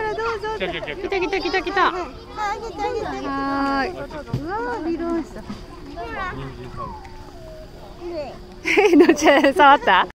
らどうぞ。 来た来た来た来た。 あげてあげて。はーい。うわー、ビロンした。のちゃん触った？